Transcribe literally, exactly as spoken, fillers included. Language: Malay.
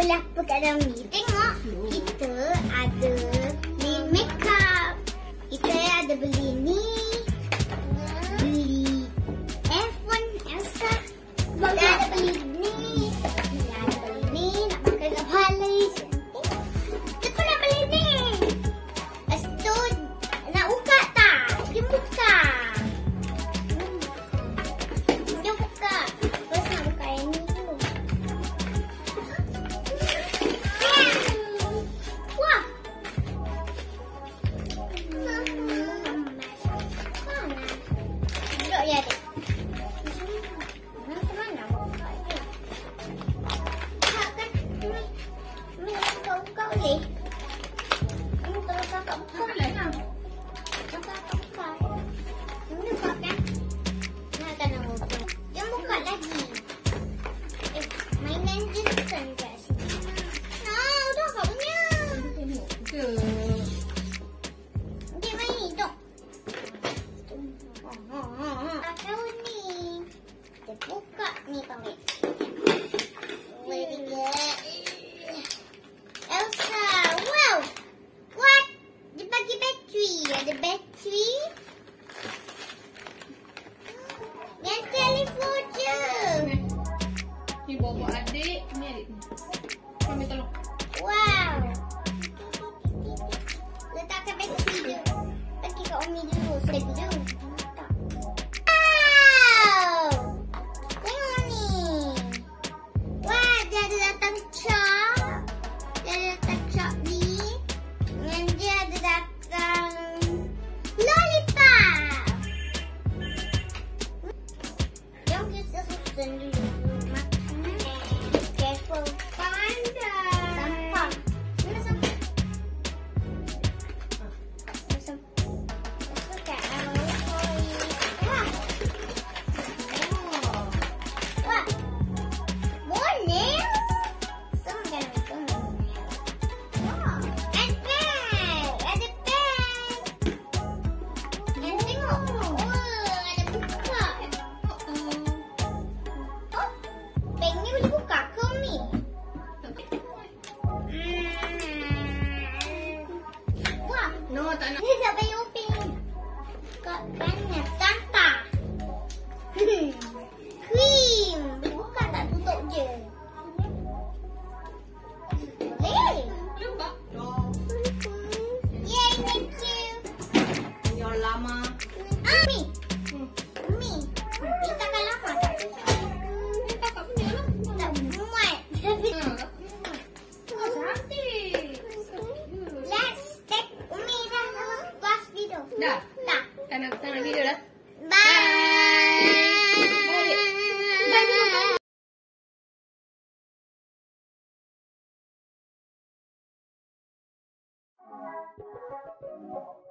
Adalah apa kat dalam ni. Tengok. Kita ada beli makeup. Kita ada beli ni. Beli iPhone Elsa. Kita ada beli ni. Kita ada beli ni. Nak pakai kat kepala. Kita pun nak beli ni. Lepas tu nak buka tak? Dia buka. Dia buka. First nak buka yang ni dulu. Wah. Duduk je adik. Macam mana buka dia? Kakak kan. Mami nak buka-buka boleh? Mami kalau kakak buka. Boleh lah. Kakak buka. Mami buka kan? Nak kan nak buka. Jangan buka lagi. Eh, mainan Johnson kat sini. Nah, dah kak punya. Tengok ke? Nanti main dok. Tahu ni. Kita buka ni pamit. Very good. Elsa, wow. What? Dia bagi bateri. Ada bateri. Yang telefon je. Ni bawa adik. Ni adik. Kami tolong. Wow. Letakkan bateri je. Bagi kat Umi dulu. Saya dulu. Wow. Tengok ni. Wah, dia ada datang cap. Dia ada datang cap ni. Dan dia ada datang lollipop. Jom kita susun dulu. Makan. Careful. Pandai. Sampah. Mana sampah? Mana sampah? Masuk kat awal. Wah. Wah. Bonel. Semua semua. Wah. And bag. Ada bag. And tengok. Wah, ada buka. Oh, bag ni boleh buka ke Umi? Wah. No, tak nak. Dia tak payah open. Kat kanan. Santa. Cream. Boleh buka tak tutup je? Boleh. Boleh buka? No. Yay, thank you. Yang lama. Ami. Hmm. Ami. Ini takkan lama tak? Ni kakak punya lah. Tak muat. Ha. Oh, cantik. Let's take Umi dah lepas video. Dah? Dah. Tak nak, tak nak video dah? Bye. Bye.